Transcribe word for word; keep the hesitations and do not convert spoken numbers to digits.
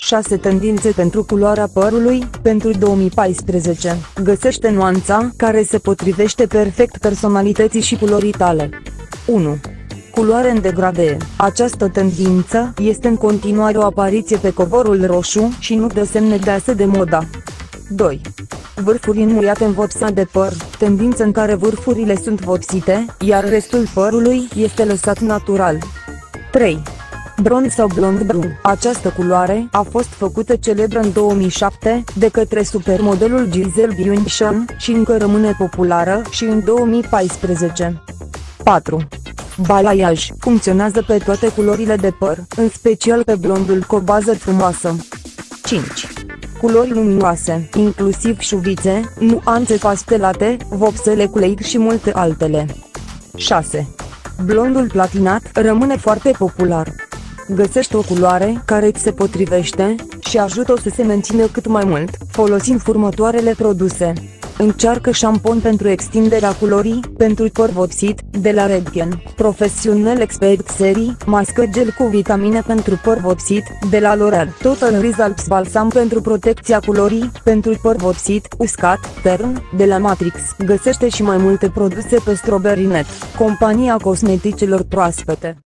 șase tendințe pentru culoarea părului, pentru două mii paisprezece. Găsește nuanța care se potrivește perfect personalității și culorii tale. unu. Culoare în degradee. Această tendință este în continuare o apariție pe covorul roșu și nu dă semne de a se demoda. doi. Vârfuri înmuiate în vopsa de păr, tendință în care vârfurile sunt vopsite, iar restul părului este lăsat natural. trei. Blond sau blond brun. Această culoare a fost făcută celebră în două mii șapte de către supermodelul Gisele Bündchen și încă rămâne populară și în două mii paisprezece. patru. Balayage. Funcționează pe toate culorile de păr, în special pe blondul cu o bază frumoasă. cinci. Culori luminoase, inclusiv șuvițe, nuanțe pastelate, vopsele cu leit și multe altele. șase. Blondul platinat rămâne foarte popular. Găsește o culoare care îți se potrivește și ajută-o să se mențină cât mai mult, folosind următoarele produse. Încearcă șampon pentru extinderea culorii, pentru păr vopsit, de la Redken, Professional Expert Serie, mască gel cu vitamine pentru păr vopsit, de la L'Oreal, Total Results balsam pentru protecția culorii, pentru păr vopsit, uscat, tern, de la Matrix. Găsește și mai multe produse pe Strawberry punct net, compania cosmeticelor proaspete.